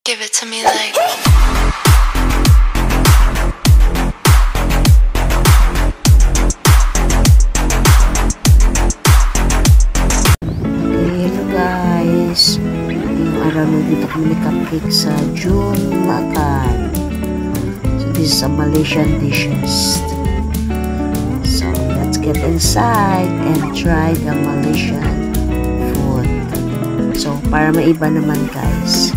Give it to me like. Hello guys, yung araw na dito kami cupcake sa June Makan. So this is a Malaysian dishes. So let's get inside and try the Malaysian food. So para maiba naman guys.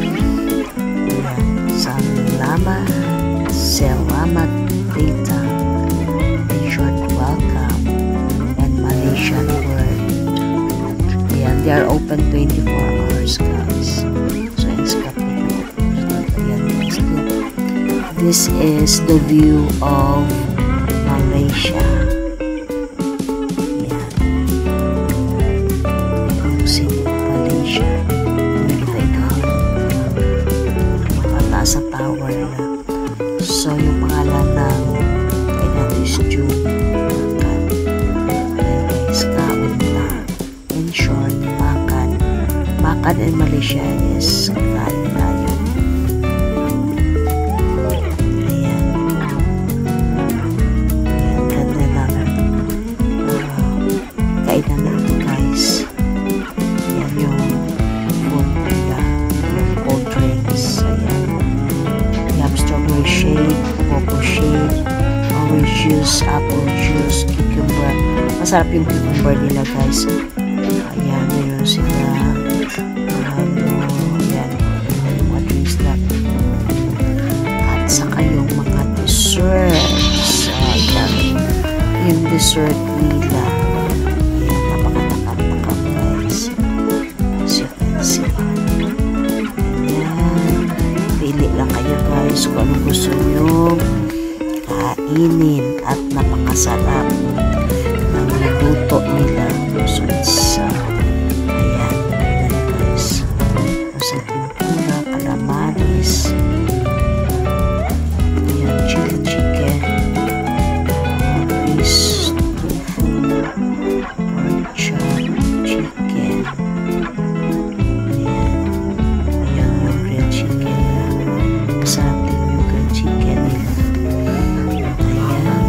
Selamat datang, in short, welcome, and Malaysian word. Ayan, they are open 24 hours guys. So it's this is the view of Malaysia. Ayan. City of Malaysia. Nakita ito. Makataas sa tower na. So, yung pangalan ng kainan is June Makan. Ayan guys, kaon na. In short, makan. Makan in Malaysia is kain na yun. Ayan. Ayan, ganda lang. Kainan na ito guys. Ayan yung food nila. Yung cold drinks. Ayan. Strawberry shake, cocoa shake, orange juice, apple juice, cucumber. Masarap yung cucumber nila guys. Ayan, meron sila. Ayan, mga drinks lang. At saka yung mga desserts. Ayan, yung dessert nila. Ayan, napakatakap-takap guys. As you can see. Pili lang kayo guys kung anong gusto nyo kainin at napakasarap ng luto nila. So it's ayan guys, sa tempura, calamaris, ayan, chili chicken, fish, tofu, pork chop, chicken, ayan yung grilled chicken. Masarap din yung grilled chicken nila. Ayan,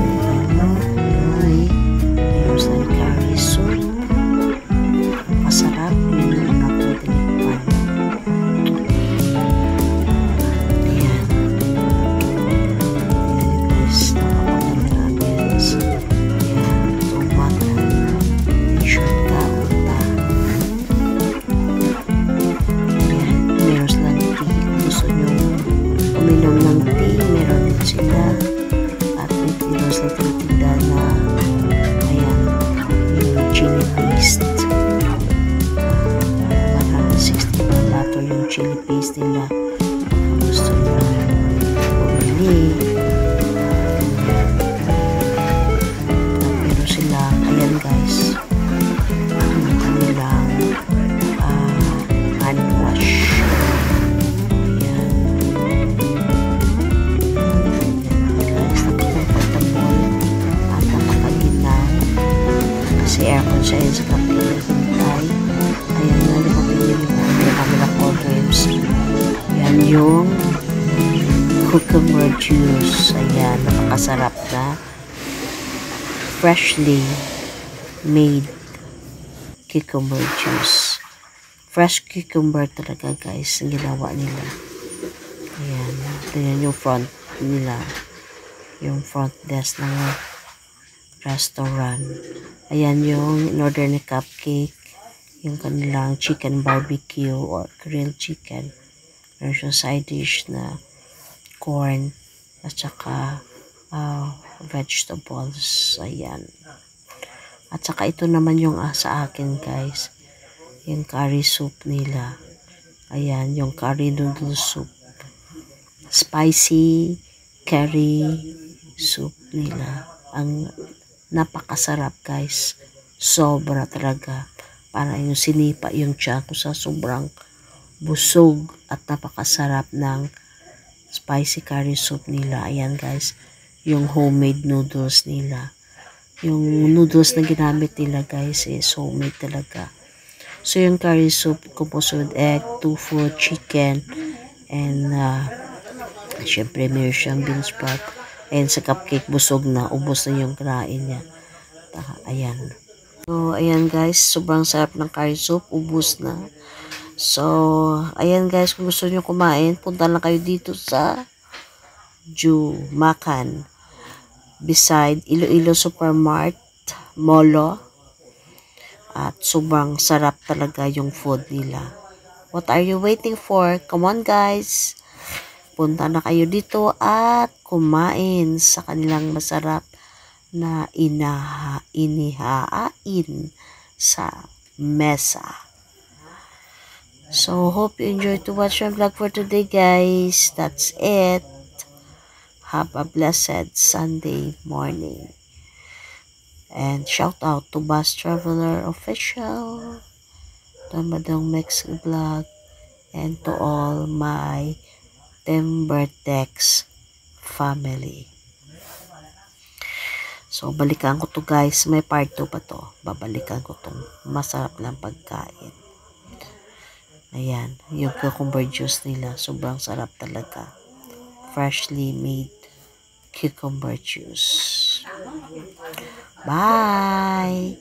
meron sa curry soup. Masarap yun yung naputinikpan. Ayan. Ayan guys, nakapaganda ambience. Ayan, tumakan. Ensure ka unta. Ayan, meron silang tea. Gusto nyo uminom ng tea, meron din sila. At meron sila tinitinda na ayan, yung chili paste. 160 plato yung chili paste nila. Gusto nyo bumili. Meron sila, ayan guys, ang kanilang hand wash. Aircon siya yun sa kapilin ay ayan nga di kapilin mo yung camera cold drinks. Ayan yung cucumber juice. Ayan, napakasarap na freshly made cucumber juice. Fresh cucumber talaga guys ang ginawa nila. Ayan, tingnan yung front nila, yung front desk ng restaurant. Ayan yung in-order ni cupcake, yung kanilang chicken barbecue or grilled chicken. Meron siyang side dish na corn at saka vegetables. Ayan. At saka ito naman yung sa akin guys, yung curry soup nila. Ayan, yung curry noodle soup. Spicy curry soup nila. Ang napakasarap guys, sobra talaga, para yung sinipa yung tiyan ko sa sobrang busog at napakasarap ng spicy curry soup nila. Ayan guys, yung homemade noodles nila, yung noodles na ginamit nila guys is homemade talaga. So yung curry soup composed with egg, tofu, chicken, And syempre meron siyang bean sprout. And sa cupcake, busog na. Ubos na yung kinain niya. Ayan. So, ayan guys. Sobrang sarap ng curry soup. Ubos na. So, ayan guys. Kung gusto nyo kumain, punta lang kayo dito sa Makan. Beside Iloilo Supermart, Molo. At sobrang sarap talaga yung food nila. What are you waiting for? Come on guys. Punta na kayo dito at kumain sa kanilang masarap na inihain sa mesa. So, hope you enjoyed to watch my vlog for today, guys. That's it. Have a blessed Sunday morning. And shout out to Bus Traveler Official, to Madong Mex Vlog, and to all my Timbertex family. So, balikan ko to guys. May part 2 pa to. Babalikan ko tong masarap lang pagkain. Ayan. Yung cucumber juice nila. Sobrang sarap talaga. Freshly made cucumber juice. Bye!